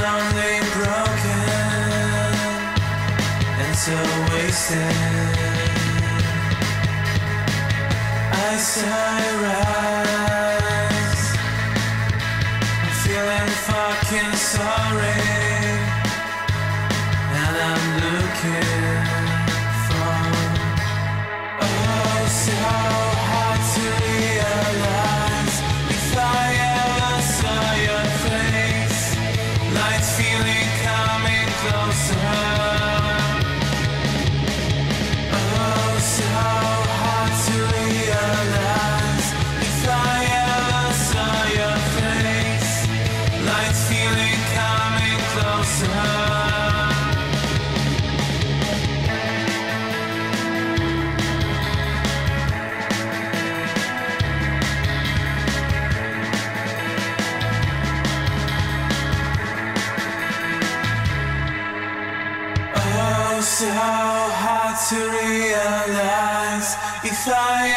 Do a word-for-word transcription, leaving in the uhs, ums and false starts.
only broken and so wasted. I saw it rise. I'm feeling fucking sorry, and I'm looking for oh so hard to realize. If I ever saw your face, light feeling coming closer. Oh, so hard to realize. If I ever saw your face, light feeling coming closer. Oh, so hard to realize. If I